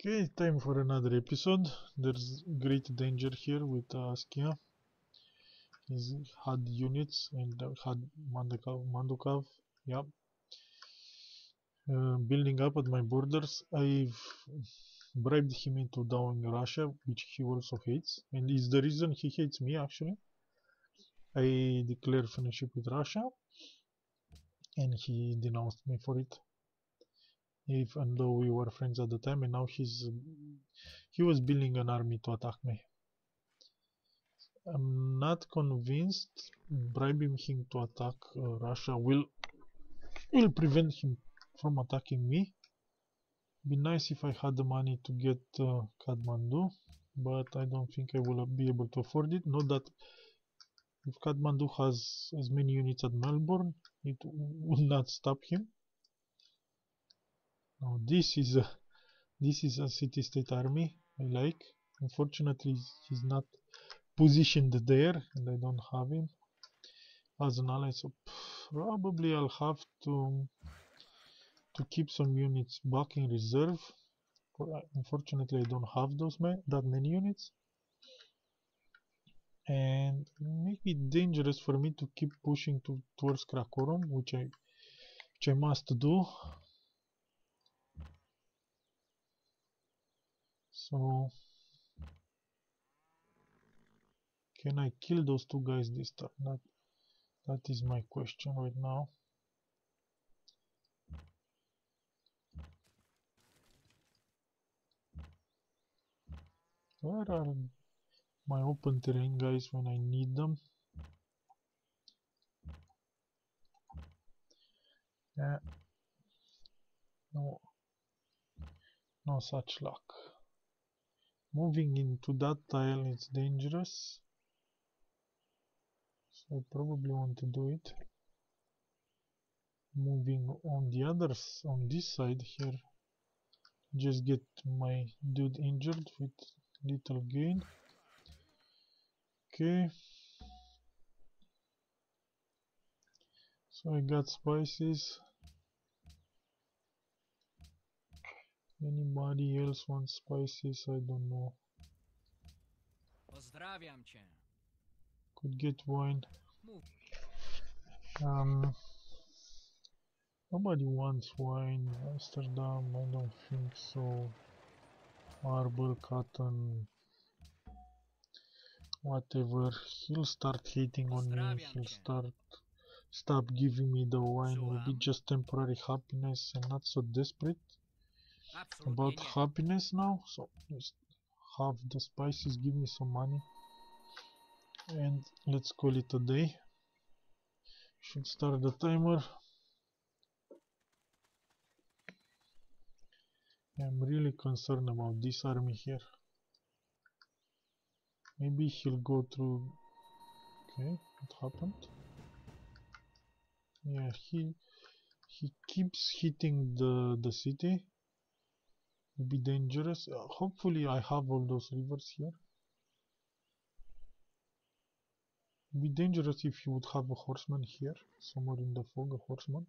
Okay, time for another episode. There's great danger here with Askia. He's had units and had Mandukov. Yep. Building up at my borders. I've bribed him into downing Russia, which he also hates. And is the reason he hates me, actually. I declared friendship with Russia. And he denounced me for it. Even though we were friends at the time, and now he was building an army to attack me. I'm not convinced bribing him to attack Russia will prevent him from attacking me. Be nice if I had the money to get Kathmandu, but I don't think I will be able to afford it. Not that if Kathmandu has as many units as Melbourne, it will not stop him. Now this is a city-state army I like. Unfortunately, he's not positioned there, and I don't have him as an ally, so probably I'll have to keep some units back in reserve. Unfortunately, I don't have that many units, and it may be dangerous for me to keep pushing towards Krakatoa, which I must do. So, can I kill those two guys this turn? That is my question right now. Where are my open terrain guys when I need them? Yeah. No such luck. Moving into that tile is dangerous, so I probably want to do it. Moving on on this side here, just get my dude injured with little gain. Okay, so I got spices. Anybody else wants spices? I don't know. Pozdrawiam cię. Could get wine. Nobody wants wine. Amsterdam, I don't think so. Marble, cotton, whatever. He'll start hating on me. He'll stop giving me the wine. Will be just temporary happiness and not so desperate about happiness now. So just have the spices, give me some money, and let's call it a day. Should start the timer. I'm really concerned about this army here. Maybe he'll go through. Okay, what happened? Yeah, he keeps hitting the city. Will be dangerous. Hopefully I have all those rivers here. Be dangerous if you would have a horseman here, somewhere in the fog, a horseman.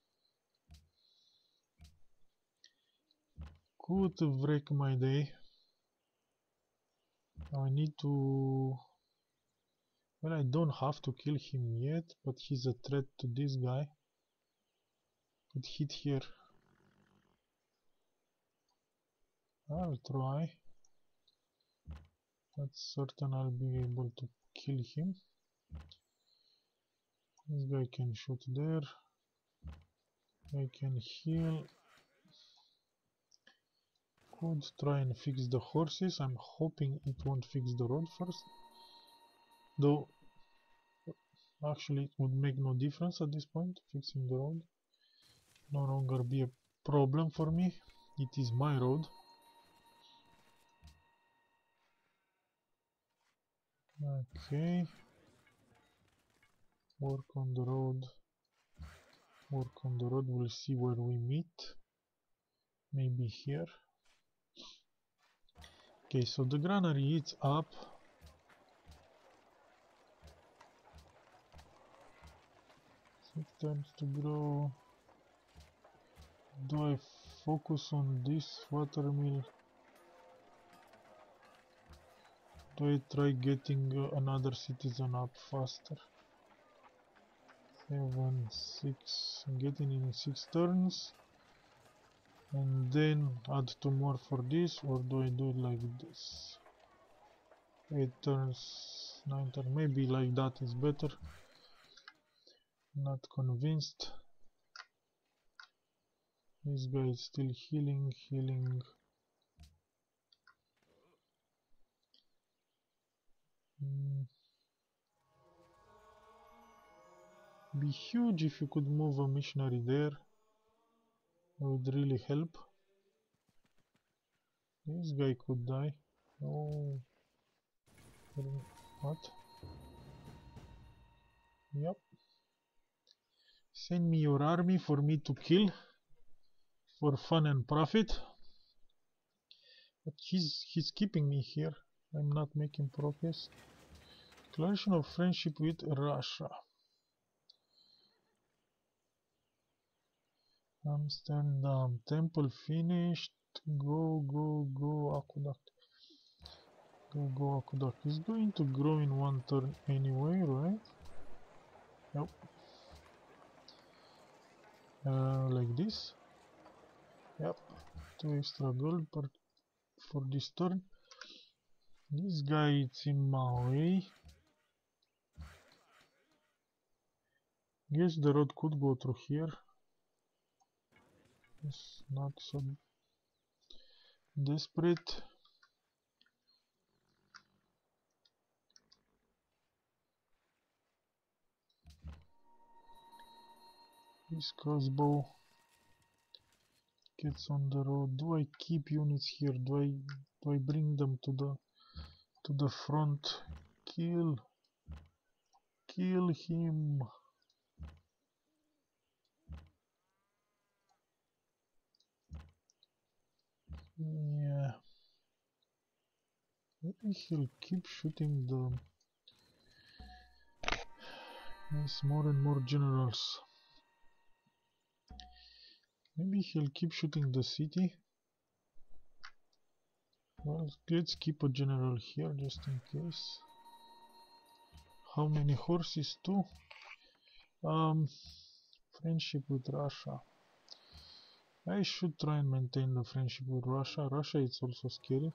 Could wreck my day. I need to... Well, I don't have to kill him yet, but he's a threat to this guy. Could hit here. I'll try. That's certain I'll be able to kill him. This guy can shoot there. I can heal. Could try and fix the horses. I'm hoping it won't fix the road first. Though, actually it would make no difference at this point. Fixing the road no longer be a problem for me. It is my road. Okay. Work on the road. Work on the road. We'll see where we meet. Maybe here. Okay, so the granary is up. It starts to grow. Do I focus on this watermill? Do I try getting another citizen up faster? 7, 6, getting in 6 turns, and then add 2 more for this, or do I do it like this? 8 turns, 9 turns, maybe like that is better. Not convinced. This guy is still healing. Be huge if you could move a missionary there. That would really help. This guy could die. Oh. What? Yep. Send me your army for me to kill. For fun and profit. But he's keeping me here. I'm not making progress. Declaration of friendship with Russia. Amsterdam. Temple finished. Go, aqueduct. Go, aqueduct. It's going to grow in 1 turn anyway, right? Yep. Like this. Yep. 2 extra gold for this turn. This guy is in my way. Guess the road could go through here. It's not so desperate. This crossbow gets on the road. Do I keep units here? Do I bring them to the front? Kill him. Yeah. Maybe he'll keep shooting the more and more generals. Maybe he'll keep shooting the city. Well, let's keep a general here just in case. How many horses? 2? Friendship with Russia. I should try and maintain the friendship with Russia. Russia is also scary.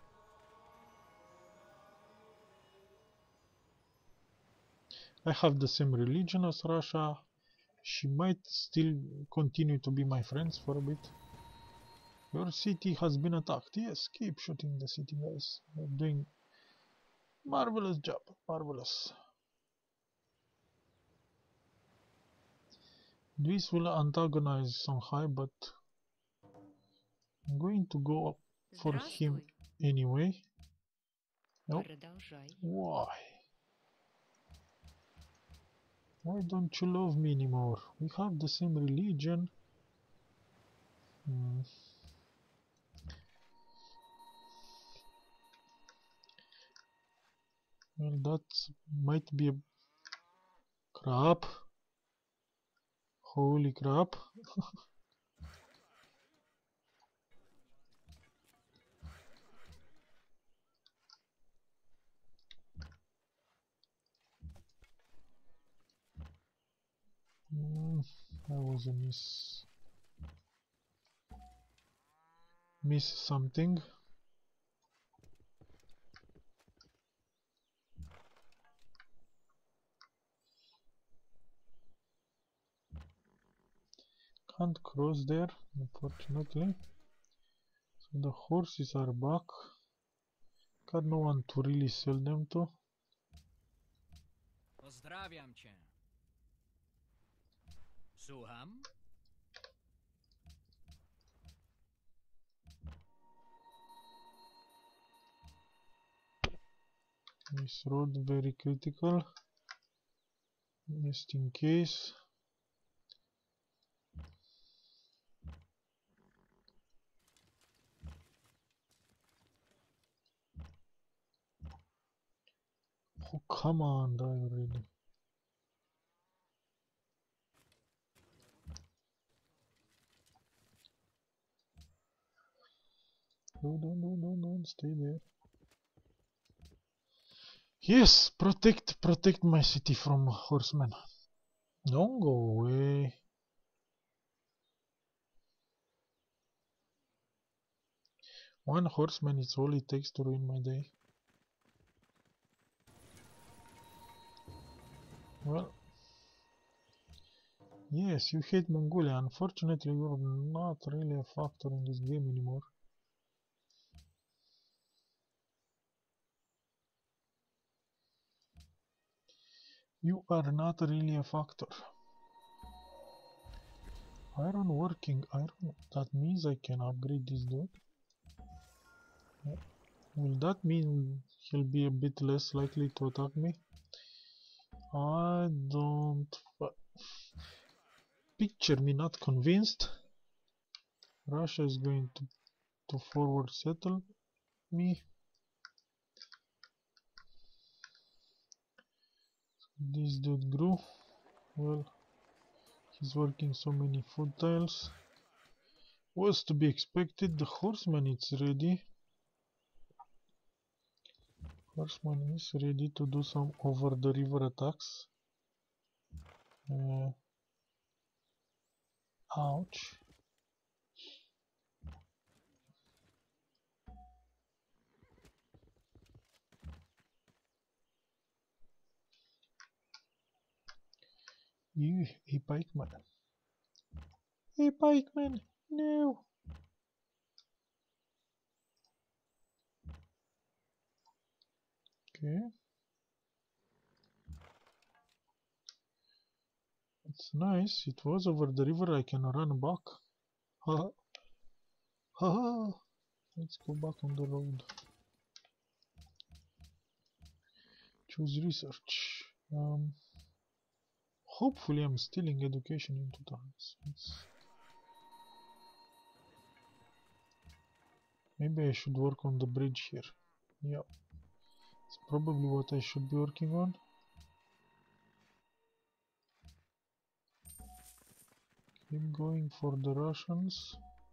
I have the same religion as Russia. She might still continue to be my friends for a bit. Your city has been attacked. Yes, keep shooting the city, guys. You're doing marvelous job. Marvelous. This will antagonize Shanghai, but I'm going to go up for him anyway. Nope. Why? Why don't you love me anymore? We have the same religion. Well, that might be a crap. Holy crap. That was a miss something. Can't cross there, unfortunately. So the horses are back. Got no one to really sell them to. Pozdrawiam cię. Słucham? This road very critical. Just in case. Oh, come on, die already. No, stay there. Yes, protect my city from horsemen. Don't go away. One horseman is all it takes to ruin my day. Well, yes, you hate Mongolia. Unfortunately, you're not really a factor in this game anymore. You are not really a factor. Iron working, iron. That means I can upgrade this dude. Will that mean he'll be a bit less likely to attack me? I don't... Picture me not convinced. Russia is going to forward settle me. This dude grew. Well, he's working so many food tiles. Was to be expected. The horseman is ready. Horseman is ready to do some over the river attacks. Ouch. You, a pikeman. A pikeman, no. Okay. It's nice. It was over the river. I can run back. Ha ha. Let's go back on the road. Choose research. Hopefully I'm stealing education into times. Maybe I should work on the bridge here. Yeah. It's probably what I should be working on. Keep going for the Russians.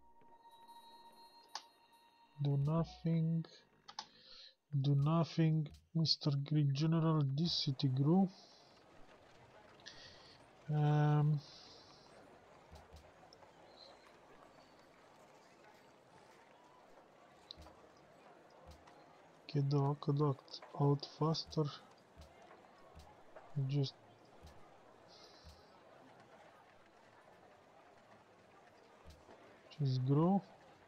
Do nothing. Do nothing. Mr. Greek General, this city grew. Get the aqueduct out faster. Just grow.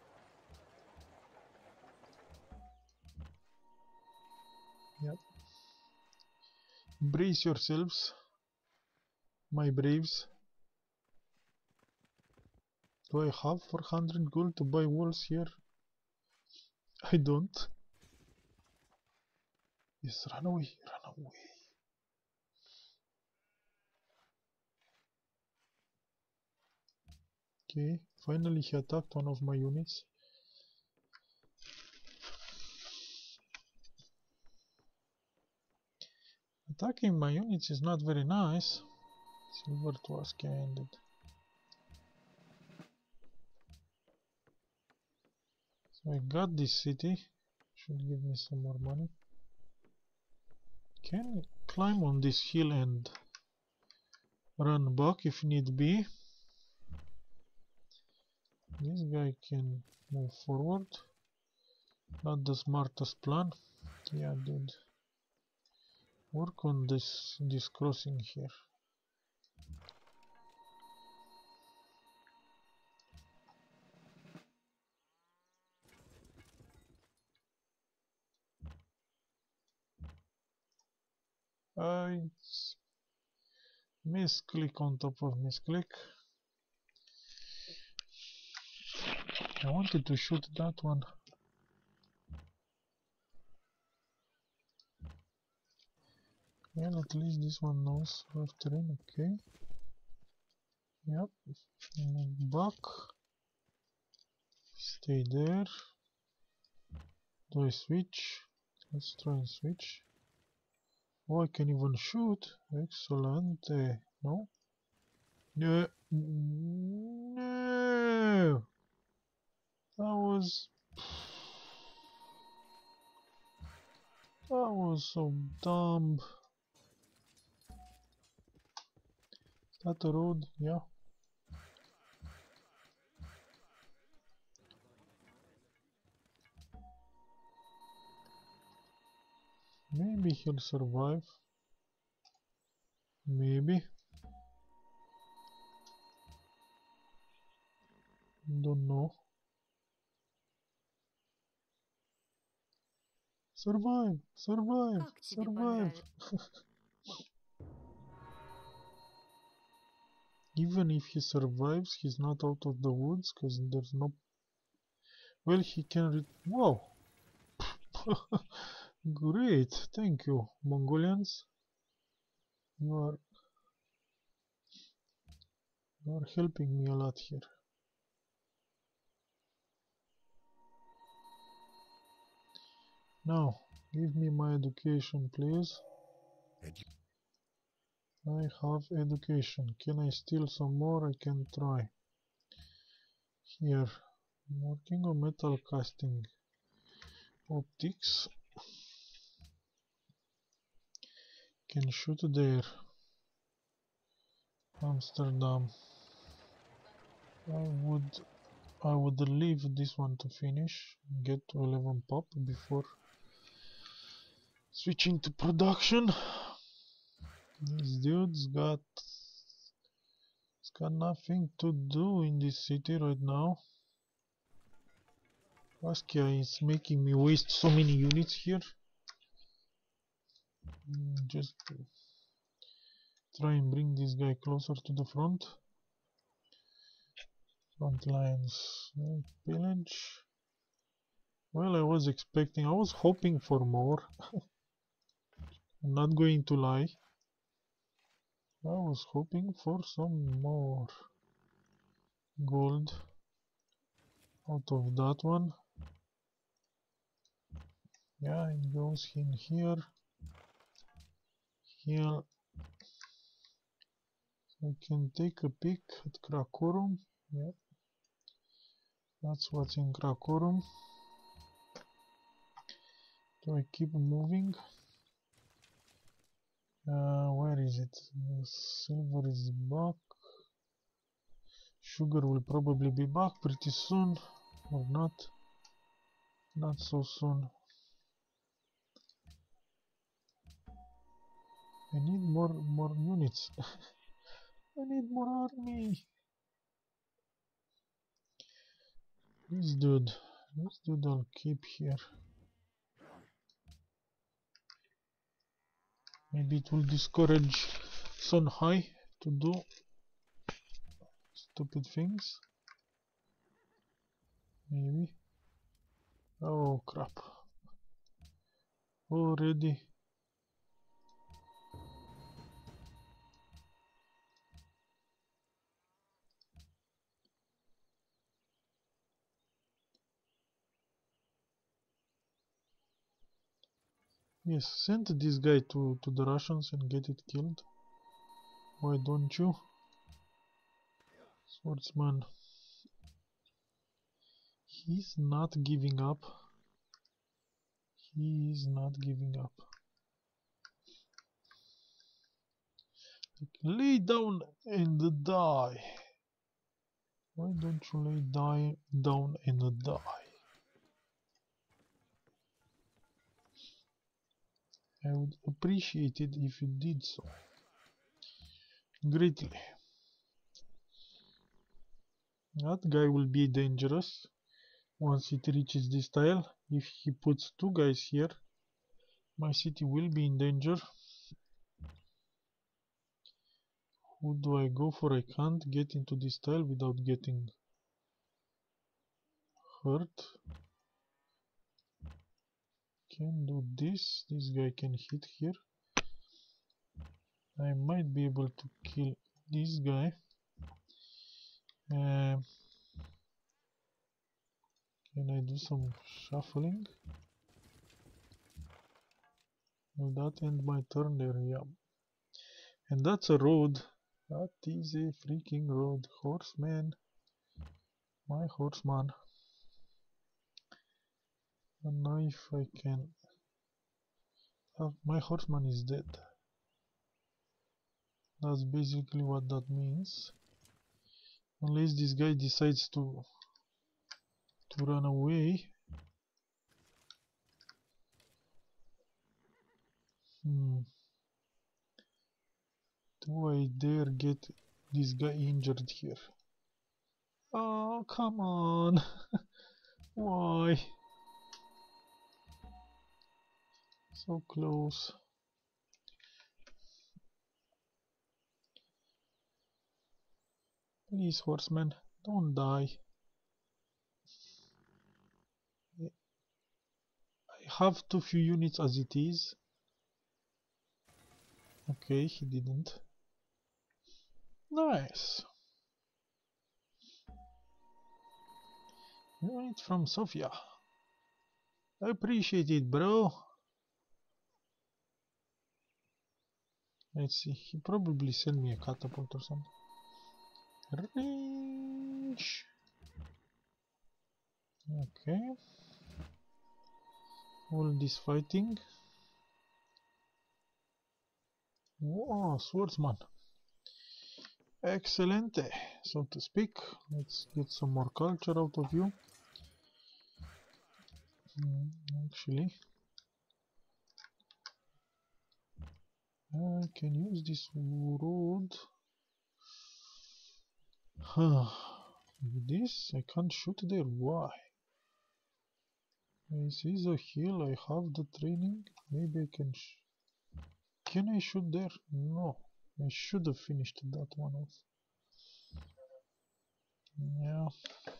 Yep. Brace yourselves, my braves. Do I have 400 gold to buy walls here? I don't. Yes, run away, run away. Okay, finally he attacked one of my units. Attacking my units is not very nice. Silver Tusk ended. So I got this city. Should give me some more money. Can climb on this hill and run back if need be. This guy can move forward. Not the smartest plan. Yeah, dude. Work on this crossing here. It's misclick on top of misclick. I wanted to shoot that one. Well, at least this one knows rough terrain, okay. Yep, move back. Stay there. Do I switch? Let's try and switch. Oh, I can even shoot. Excellent. No? No. No! That was... I was so dumb. Is that a road? Yeah. Maybe he'll survive. Maybe. Don't know. Survive! Survive! Как тебе Survive! понравится? Even if he survives, he's not out of the woods, because there's no... Well, he can... Wow! Great! Thank you, Mongolians. You are helping me a lot here. Now, give me my education, please. I have education. Can I steal some more? I can try. Here, I'm working on metal casting. Optics. Can shoot there. Amsterdam. I would leave this one to finish. Get to 11 pop before switching to production. This dude's got nothing to do in this city right now. Basquiat is making me waste so many units here. Just try and bring this guy closer to the front. Front lines. Pillage. Well, I was hoping for more. I'm not going to lie. I was hoping for some more gold out of that one. Yeah, it goes in here. Here. I can take a peek at Karakorum. Yeah. That's what's in Karakorum. Do I keep moving? Where is it? Silver is back. Sugar will probably be back pretty soon, or not. Not so soon. I need more units. I need more army. This dude I'll keep here. Maybe it will discourage Songhai to do stupid things. Maybe. Oh crap. Already. Yes, send this guy to the Russians and get it killed. Why don't you? Swordsman. He's not giving up. He is not giving up. Lay down and die. Why don't you lay down and die? I would appreciate it if you did so. Greatly. That guy will be dangerous once it reaches this tile. If he puts two guys here, my city will be in danger. Who do I go for? I can't get into this tile without getting hurt. Can do this. This guy can hit here. I might be able to kill this guy. Can I do some shuffling? Will that end my turn there? Yeah. And that's a road. That is a freaking road. Horseman. My horseman. And now if I can My horseman is dead. That's basically what that means. Unless this guy decides to run away. Do I dare get this guy injured here? Oh, come on. Why? So close. Please, horseman, don't die. I have too few units as it is. Okay, he didn't. Nice. Unit from Sofia. I appreciate it, bro. Let's see, he probably sent me a catapult or something. Range. Okay. All this fighting. Whoa, swordsman. Excelente, so to speak. Let's get some more culture out of you. Actually, I can use this road. This, I can't shoot there. Why? This is a hill. I have the training. Maybe I can. Can I shoot there? No. I should have finished that one off. Yeah.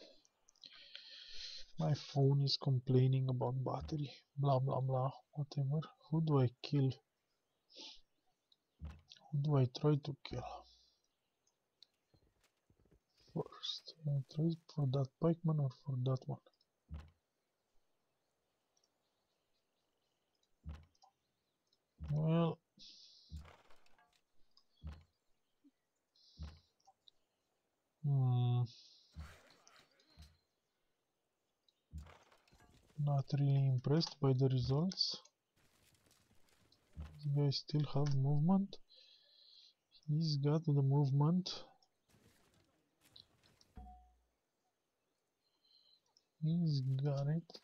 My phone is complaining about battery. Blah blah blah. Whatever. Who do I kill? Who do I try to kill? First, I try for that pikeman or for that one. Well, not really impressed by the results. These guys still have movement. He's got the movement. He's got it.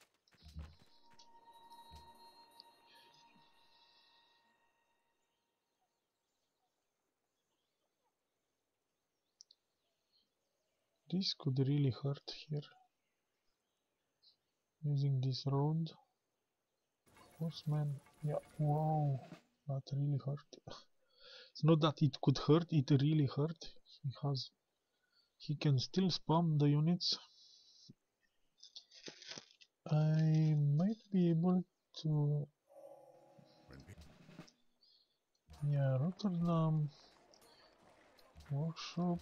This could really hurt here. Using this road. Horseman. Yeah, wow. That really hurt. It's not that it could hurt, it really hurt. He can still spam the units. I might be able to. Yeah, Rotterdam, workshop,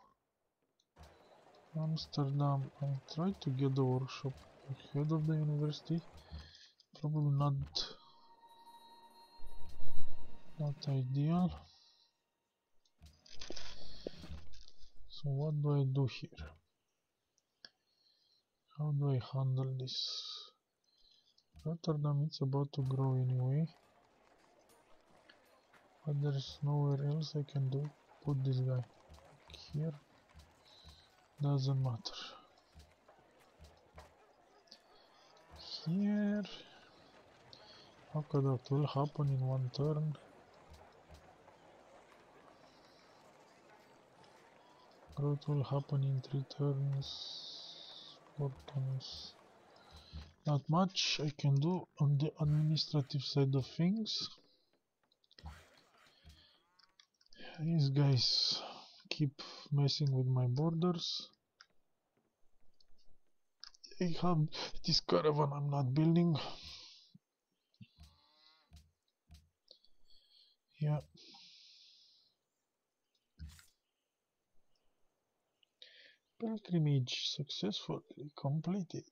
Amsterdam. I tried to get the workshop ahead of the university. Probably not ideal. So what do I do here? How do I handle this? Rotterdam, it's about to grow anyway. But there's nowhere else I can do. Put this guy here. Doesn't matter. Here. How could that will happen in one turn? Growth will happen in 3 turns, 4 turns. Not much I can do on the administrative side of things. These guys keep messing with my borders. I have this caravan I'm not building. Yeah. Pilgrimage successfully completed.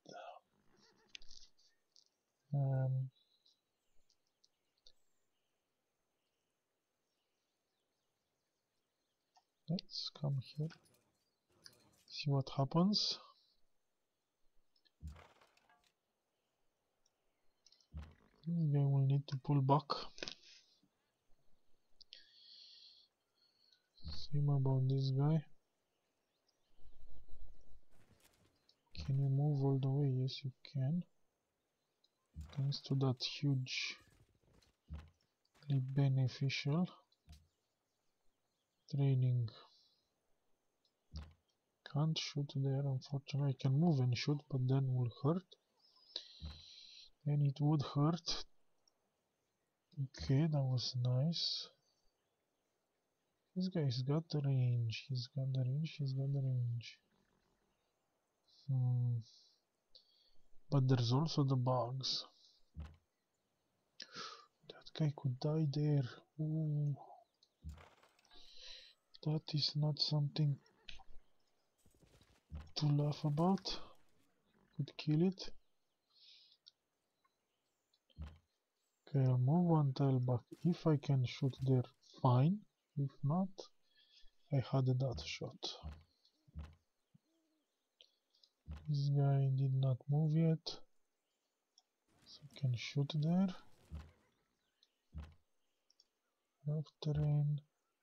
Let's come here. See what happens. This guy will need to pull back. Same about this guy. Can you move all the way? Yes, you can. Thanks to that hugely beneficial training. Can't shoot there, unfortunately. I can move and shoot, but then will hurt. Then it would hurt. Okay, that was nice. This guy's got the range. He's got the range. He's got the range. But there's also the bugs. That guy could die there. Ooh. That is not something to laugh about. Could kill it. Okay, I'll move one tile back. If I can shoot there, fine. If not, I had that shot. This guy did not move yet, so I can shoot there. Rough terrain.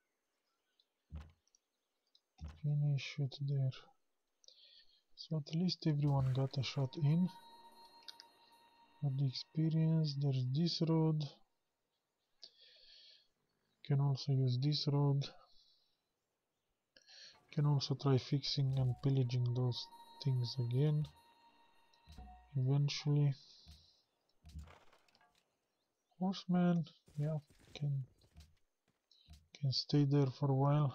Finish, shoot there. So at least everyone got a shot in. For the experience, there's this road. Can also use this road. Can also try fixing and pillaging those things again. Eventually. Horseman, yeah, can stay there for a while.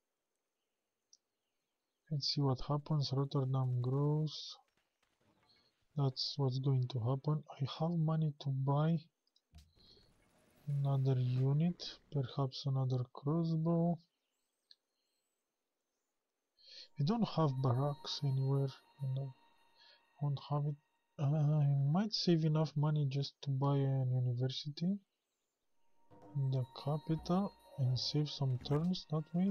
Let's see what happens. Rotterdam grows. That's what's going to happen. I have money to buy another unit, perhaps another crossbow. I don't have barracks anywhere, and I won't have it. I might save enough money just to buy an university in the capital and save some turns that way.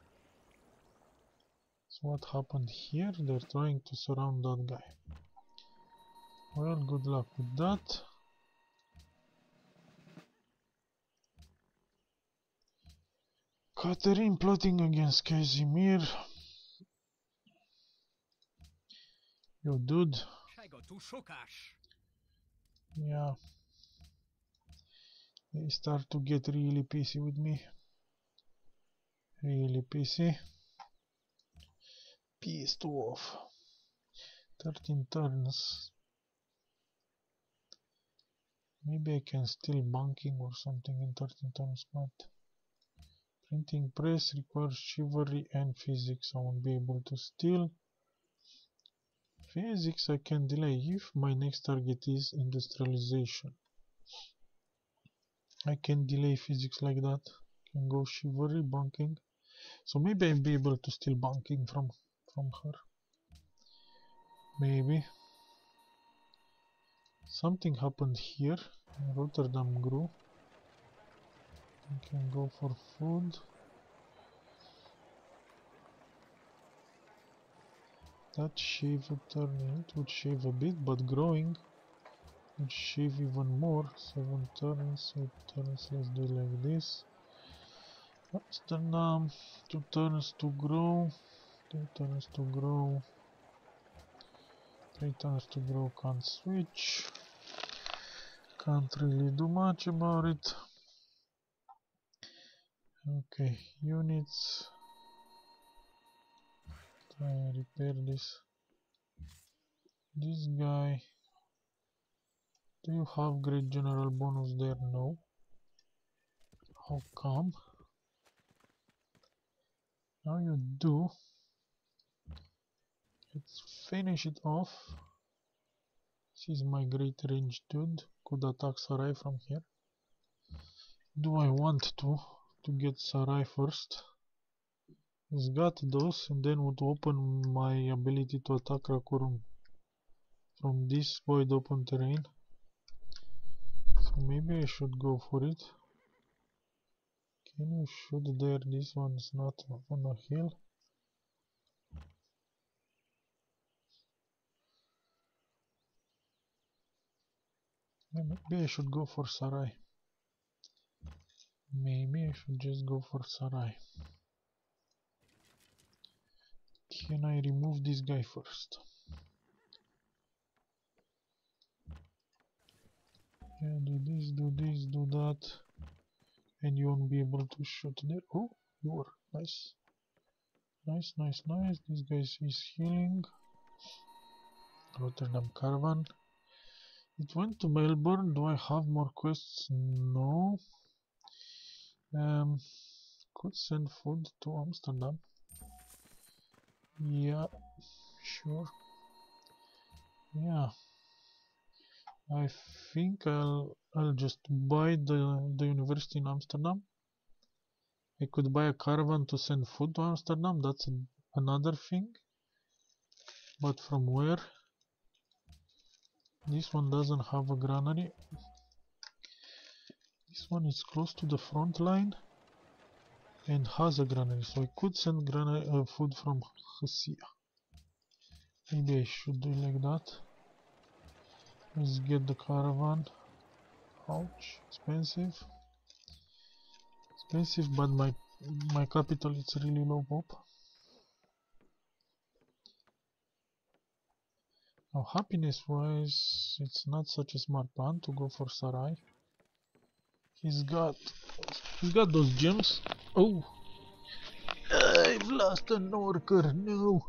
So what happened here? They're trying to surround that guy. Well, good luck with that. Catherine plotting against Casimir. Yo, dude. Yeah. They start to get really pissy with me. Really pissy. Pissed off. 13 turns. Maybe I can steal banking or something in 13 turns, but printing press requires chivalry and physics. I won't be able to steal. Physics I can delay if my next target is industrialization. I can delay physics like that. Can go chivalry, banking. So maybe I'll be able to steal banking from her. Maybe. Something happened here. Rotterdam grew. I can go for food. That shave a turn, it would shave a bit, but growing would shave even more. 7 turns, 8 turns, let's do it like this. Amsterdam, 2 turns to grow, 2 turns to grow, 3 turns to grow, can't switch. Can't really do much about it. Okay, units. Try and repair this. This guy. Do you have great general bonus there? No. How come? Now you do. Let's finish it off. This is my great range dude. Could attack Sarai from here. Do I want to get Sarai first? He's got those and then would open my ability to attack Rakurum from this void open terrain. So maybe I should go for it. Can you shoot there? This one's not on a hill. Maybe I should go for Sarai. Maybe I should just go for Sarai. Can I remove this guy first? Yeah, do this, do that. And you won't be able to shoot there. Oh, you are. Nice. Nice. This guy is healing. Rotterdam Caravan. It went to Melbourne. Do I have more quests? No. Could send food to Amsterdam. Yeah, sure. Yeah. I think I'll just buy the university in Amsterdam. I could buy a caravan to send food to Amsterdam. That's another thing. But from where? This one doesn't have a granary. This one is close to the front line and has a granary, so I could send food from Hesia. Maybe I should do like that. Let's get the caravan. Ouch, expensive. Expensive, but my capital is really low pop. Now happiness wise, it's not such a smart plan to go for Sarai. He's got those gems. Oh, I've lost an worker. No.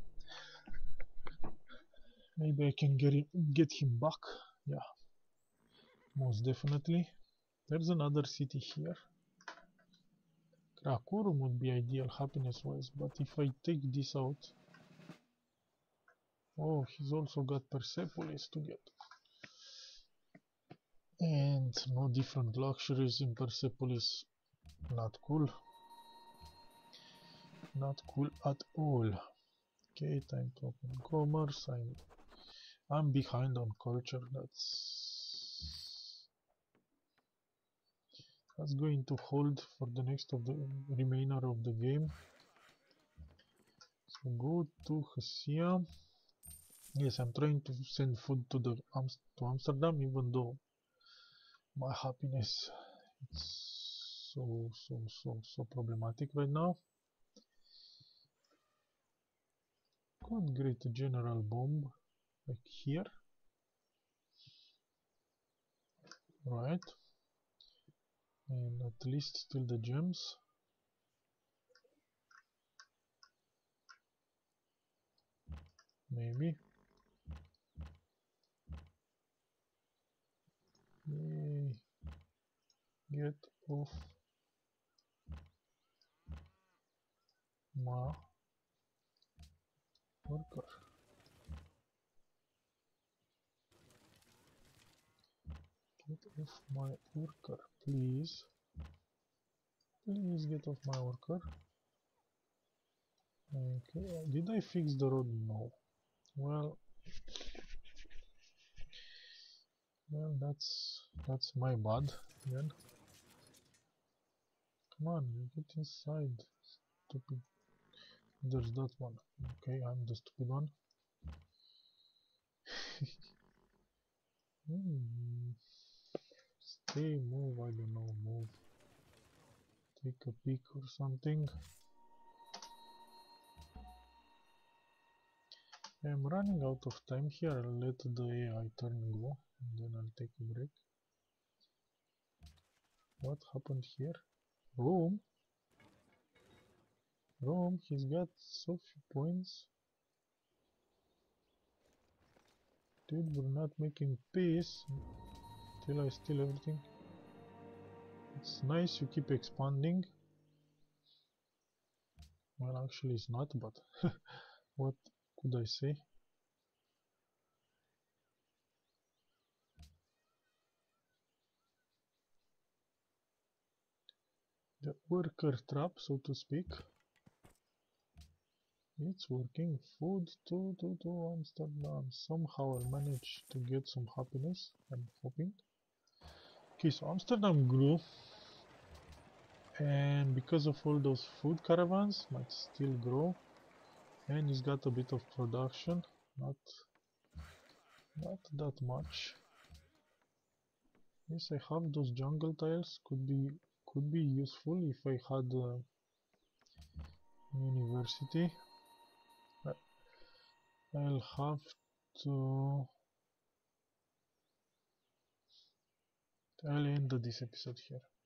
Maybe I can get him back. Yeah, most definitely. There's another city here. Karakorum would be ideal happiness wise, but if I take this out. Oh, he's also got Persepolis to get. And no different luxuries in Persepolis. Not cool. Not cool at all. Okay, time to open commerce. I'm behind on culture. That's going to hold for the next of the remainder of the game. So go to Hesia. Yes, I'm trying to send food to Amsterdam, even though my happiness is so problematic right now. Could get a general bomb like here, right? And at least steal the gems. Maybe. Yay. Get off my worker. Get off my worker, please. Please get off my worker. Okay, did I fix the road? No. Well, that's my bad then. Come on, get inside, stupid. There's that one. Okay, I'm the stupid one. Stay, move, I don't know, move. Take a peek or something. I'm running out of time here. I'll let the AI turn go and then I'll take a break. What happened here? Rome? Rome, he's got so few points. Dude, we're not making peace till I steal everything. It's nice you keep expanding. Well, actually it's not, but what could I say? The worker trap, so to speak. It's working. Food to Amsterdam. Somehow I managed to get some happiness, I'm hoping. Okay, so Amsterdam grew. And because of all those food caravans, might still grow. And it's got a bit of production. Not that much. Yes, I have those jungle tiles. Could be useful if I had university. I'll have to. I'll end this episode here.